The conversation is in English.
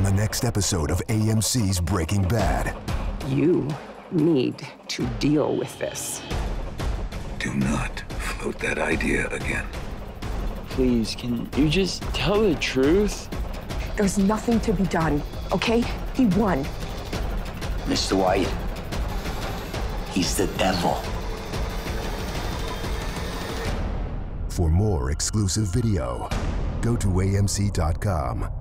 on the next episode of AMC's Breaking Bad. You need to deal with this. Do not float that idea again. Please, can you just tell the truth? There's nothing to be done, okay? He won. Mr. White, he's the devil. For more exclusive video, go to AMC.com.